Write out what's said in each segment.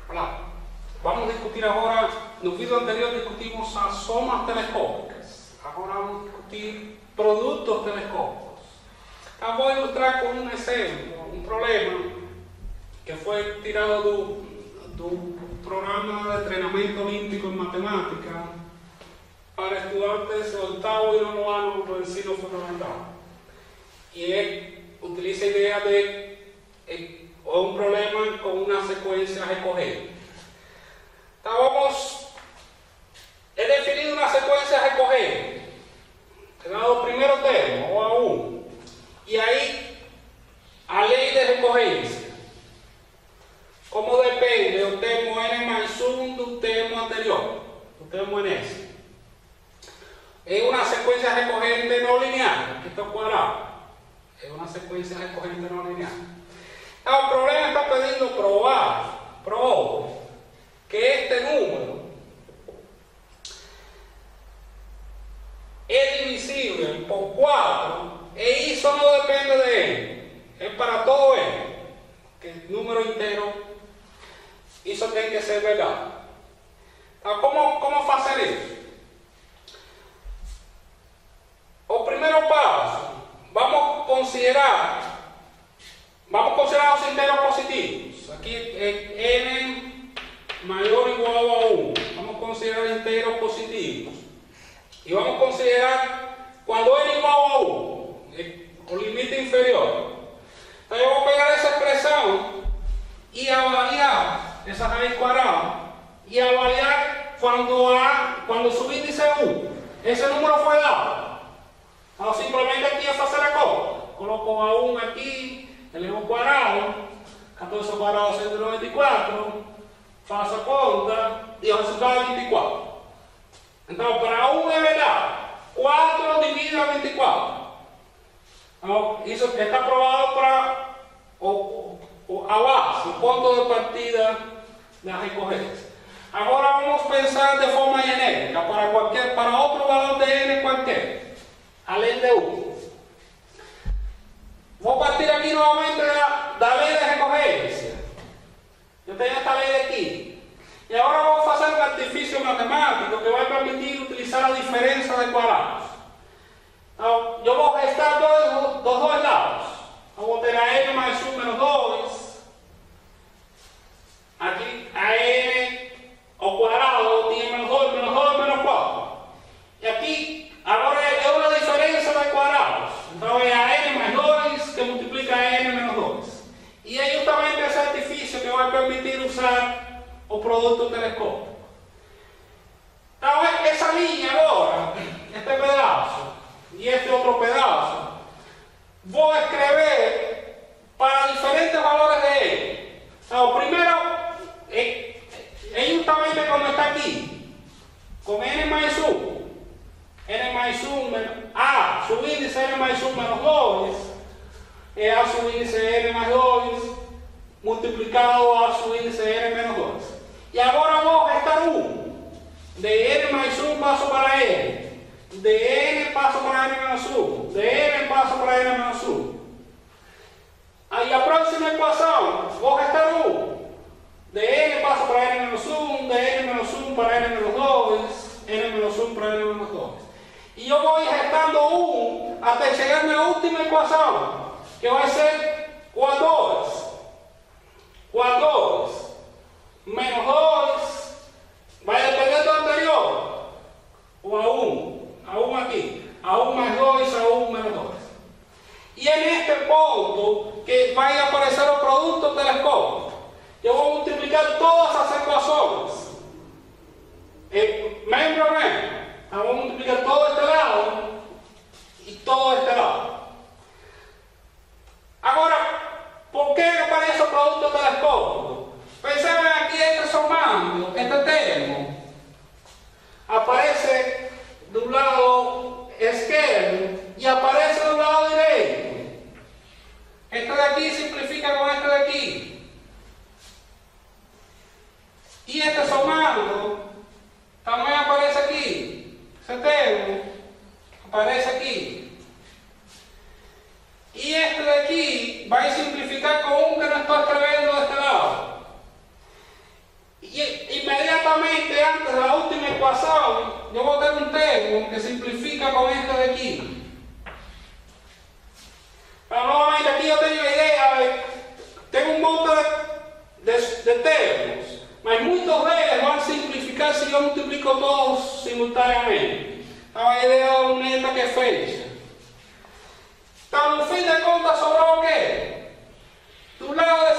Olá. Vamos discutir agora, no vídeo anterior discutimos as somas telescópicas. Agora vamos discutir produtos telescópicos. Eu vou ilustrar com um exemplo, um problema que foi tirado do programa de treinamento olímpico em matemática para estudantes de oitavo e nono ano do ensino fundamental. E utiliza a ideia de un problema con una secuencia recorrente. He definido una secuencia recorrente. He dado el primer termo, o A1. Y ahí, a ley de recurrencia. Como depende del termo N más 1 del termo anterior, del termo NS. Es una secuencia recurrente no lineal, esto es cuadrado. Es una secuencia recurrente no lineal. El problema está pidiendo probar que este número es divisible por 4 y eso no depende de él, es para todo él, que el número entero, eso tiene que ser verdad. ¿Cómo hacer eso? El primer paso, vamos a considerar los enteros positivos. Aquí n mayor o igual a 1. Vamos a considerar enteros positivos. Y vamos a considerar cuando n igual a 1, o límite inferior. Entonces yo voy a pegar esa expresión y avaliar esa raíz cuadrada y avaliar cuando su índice es 1. Ese número fue dado. Entonces simplemente aquí es hacer la cosa. Coloco a 1 aquí. Elevo cuadrado, 14 cuadrado 194, faço a conta y el resultado es 24. Entonces, para 1 es verdad, 4 divide a 24. Eso está probado para a base, o punto de partida de la recurrencia. Ahora vamos a pensar de forma genérica, para otro valor de n cualquier, além de 1. Voy a partir aquí nuevamente de la ley de recurrencia. Yo tengo esta ley de aquí. Y ahora vamos a hacer un artificio matemático que va a permitir utilizar la diferencia de cuadrados. Yo voy a restar los dos lados. Voy a tener a n más 1 menos 2. Aquí a n al cuadrado tiene menos 2 menos 4. Y aquí ahora es una diferencia de cuadrados. Entonces a n más 2 que multiplica a n menos 2. Y es justamente ese artificio que va a permitir usar el producto telescópico. Entonces esa línea ahora, este pedazo y este otro pedazo, voy a escribir para diferentes valores de n. Entonces, primero, es justamente como está aquí, con n más 1. N más 1 menos A, su índice n más 1 menos 2, a su índice n más 2 multiplicado a su índice n menos 2. Y ahora vamos a restar 1. De n más 1 paso para n. De n paso para n menos 1. De n paso para n menos 1. Y la próxima ecuación, voy a restar 1. De n paso para n menos 1. De n menos 1 para n menos 2. N menos 1 para n menos 2. Y yo voy restando 1 hasta llegar a la última ecuación, que va a ser o2 menos 2 va a depender del anterior, o a1 aquí, a1 más 2, a1 menos 2. Y en este punto que va a aparecer el producto telescópico, yo voy a multiplicar todas esas ecuaciones, miembro a miembro. Vamos a multiplicar todo este lado y todo este lado. Ahora, ¿por qué aparece el producto telescópico? Pensemos aquí sumando este termo. Aparece de un lado izquierdo y aparece de un lado derecho. Este de aquí simplifica con este de aquí. Y este sumando también aparece aquí. Ese termo aparece aquí. Y este de aquí va a simplificar con un que no estoy escribiendo de este lado. antes de la última ecuación, yo voy a tener un termo que simplifica con esto de aquí. Pero nuevamente aquí yo tengo la idea de, tengo un montón de termos, mas muchos de ellos van a simplificar si yo multiplico todos simultáneamente. La idea de una neta que fecha. Então, no fim de contas, sobrou o quê? Do lado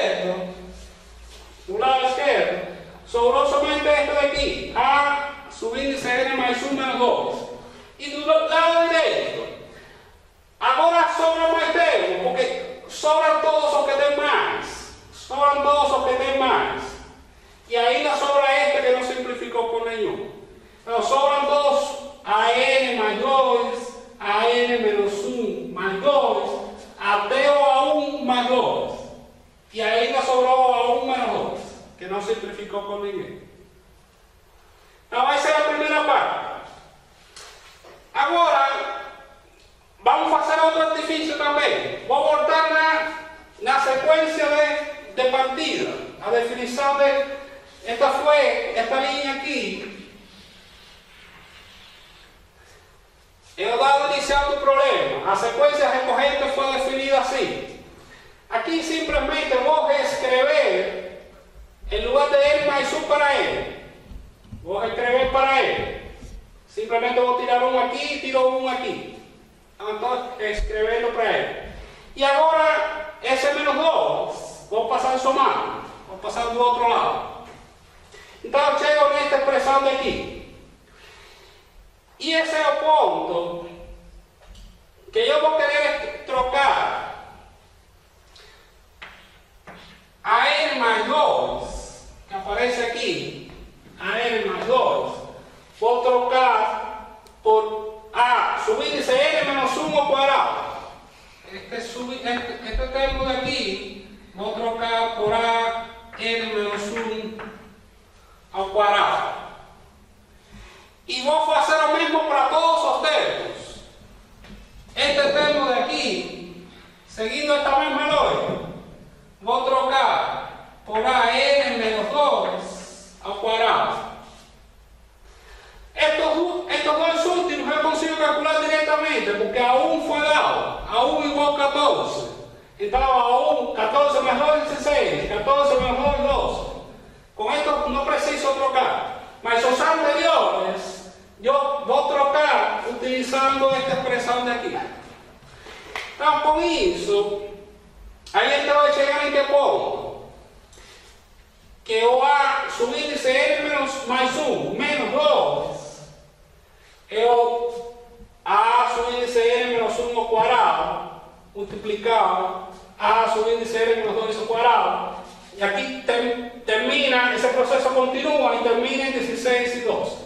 esquerdo, sobrou somente este daqui, A subíndice N mais 1 menos 2. E do lado direito, agora sobra mais termo, porque sobram todos os que tem mais. Sobram todos os que tem mais. E ainda sobra este que não simplificou por nenhum. Então, sobram todos AN mais 2, AN menos 1 mais 2, até o A1 mais 2. E ainda sobrou o A1 menos 2, que não simplificou com ninguém. Então, essa é a primeira parte. Agora, vamos fazer outro artifício também. Vou voltar na sequência de partida. A definição de... Esta foi esta linha aqui. É o dado inicial do problema. A sequência recorrente foi definida assim. Aqui simplesmente vou reescrever, em lugar de N mais 1 para N, vou reescrever para N. Simplesmente vou tirar um aqui e tiro um aqui. Então, escrevendo para N. E agora, esse menos 2, vou passar somando. Vou passar do outro lado. Então, eu chego nesta expressão daqui. E esse é o ponto que eu vou querer trocar a N mais 2, que aparece aqui, a N mais 2, vou trocar por A subíndice N menos 1 ao quadrado. Este termo daqui, vou trocar por A N menos 1 ao quadrado. E vou fazer o mesmo para todos os termos. Este termo daqui, seguindo esta mesma lógica, vou trocar por a n menos 2 ao quadrado. Estes dois últimos eu consigo calcular diretamente, porque a 1 foi dado. A 1 igual a 14. Então a 1, 14 mais 2, 16. 14 mais 2, 12. Com esto não preciso trocar. Mas os anteriores, eu vou trocar utilizando esta expressão daqui. Então, com isso, aí a gente vai chegar em que ponto? Que o A subíndice N mais 1 menos 2 é o A subíndice N menos 1 ao quadrado multiplicado A subíndice N menos 2 ao quadrado. E aqui termina, esse processo continua e termina em 16 e 12.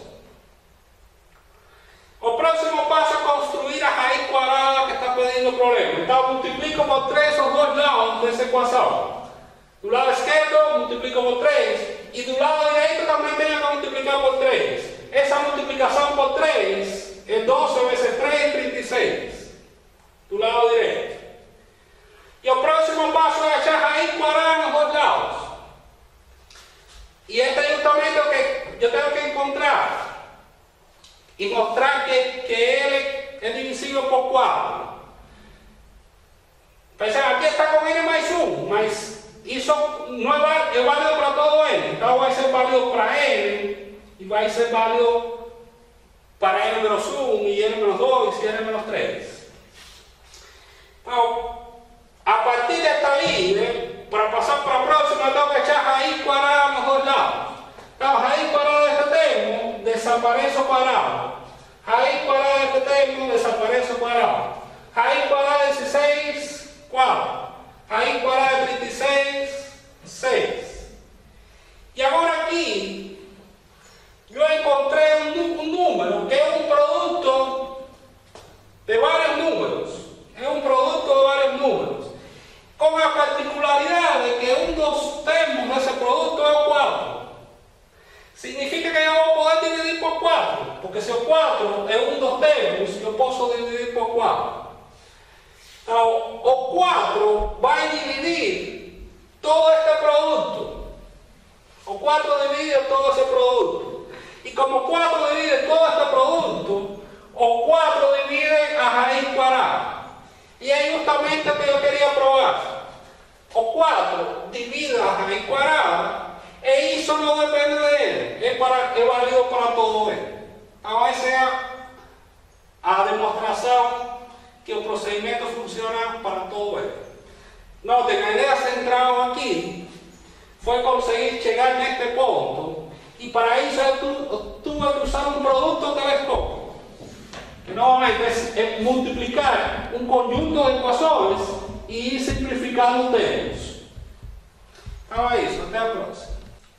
O próximo passo é construir a raiz quadrada que está pedindo o problema. Então, multiplico por 3 os dois lados dessa equação. Do lado esquerdo, multiplico por 3. E do lado direito também tenho que multiplicar por 3. Essa multiplicação por 3 é 12 vezes 3, 36. Do lado direito. E o próximo passo é achar a raiz quadrada nos dois lados. E este é justamente o que eu tenho que encontrar. E mostrar que ele é divisível por 4. Percebe, aqui está com N mais 1, mas isso não é válido para todo N. Então vai ser válido para N e vai ser válido para N menos 1 e N menos 2 e N menos 3. Então, a partir desta linha, para passar para a próxima, eu tenho que achar a raiz quadrada nos dois lados. Então, a raiz quadrada deste termo desaparece o quadrado. Raiz quadrada deste termo desaparece o quadrado. Raiz quadrada de 16, 4. Raiz quadrada de 36, 6. E agora aqui, eu encontrei um número que é um produto de vários números. É um produto de vários números. Com a particularidade que um dos termos desse produto é o 4. Significa que eu vou poder dividir por 4, porque se o 4 é um dos termos, eu posso dividir por 4. Então, o 4 vai dividir todo este produto. O 4 divide todo esse produto. como 4 divide todo este producto, o 4 divide a raíz cuadrada. Y ahí justamente lo que yo quería probar. O 4 divide a raíz cuadrada, e eso no depende de él, es válido para todo él. Ahora sea a demostración que el procedimiento funciona para todo él. Noten, la idea central aquí fue conseguir llegar a este punto, y para eso tuve que usar un producto telescópico, que nuevamente es multiplicar un conjunto de ecuaciones y ir simplificando términos. Estaba eso, hasta la próxima.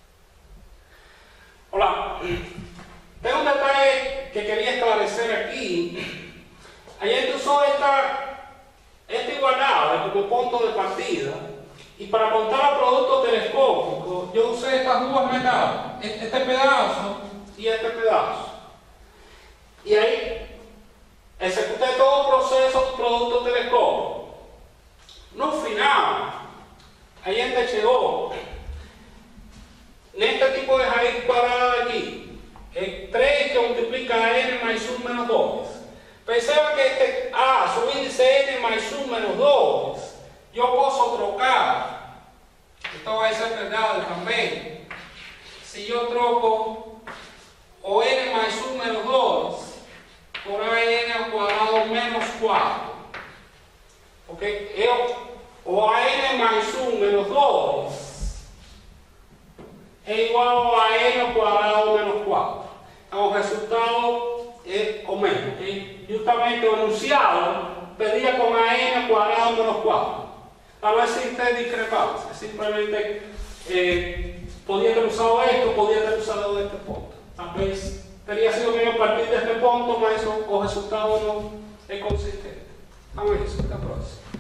Hola, tengo un detalle que quería esclarecer aquí. Ayer usó esta igualdad como punto de partida, y para contar el producto telescópico yo usé estas dos metales, este pedazo y este pedazo. Y ahí ejecuté todo el proceso del producto telescópico. No final, ahí llegó en este tipo de raíz cuadrada de aquí, el 3 que multiplica n más 1 menos 2. Pensaba que este A, su índice n más 1 menos 2, yo puedo trocar. Esto va a ser verdad también. Si yo troco o n más 1 menos 2 por an al cuadrado menos 4. ¿Ok? O a n más 1 menos 2 es igual a n al cuadrado menos 4. El resultado es o menos. ¿Okay? Justamente el enunciado pedía con a n al cuadrado menos 4. Tal vez existe discrepancia. Simplemente podía haber usado esto, podía haber usado este punto. Tal vez tendría sido menos partir de este punto, mas o resultado no es consistente. Vamos a eso, hasta la próxima.